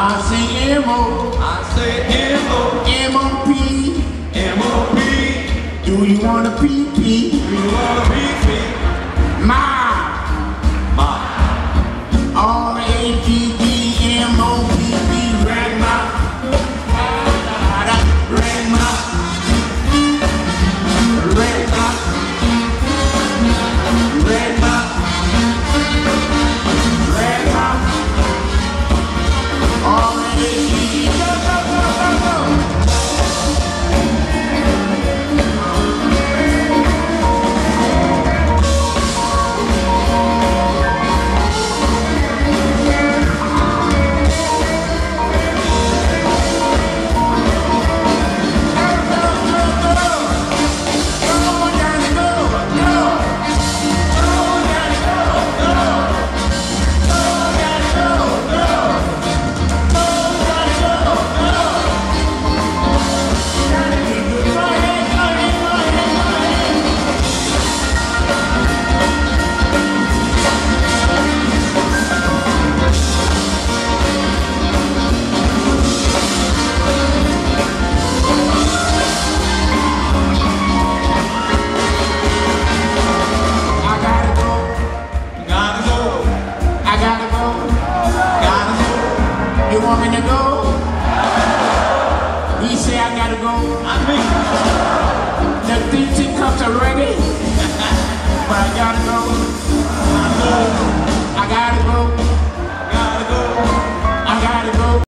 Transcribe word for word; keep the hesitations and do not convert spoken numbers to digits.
I say M O. I say M O. M O P. M O P. Do you want a P P? Do you want a P P? Ma. Ma. R A G G M O P P. Grandma. Grandma. Grandma. Grandma. Grandma. R A G G. Go, go, go, go, go. You want me to go? He say I gotta go. I mean, The three teacups are ready, but I gotta go. I know. I gotta go. Gotta go.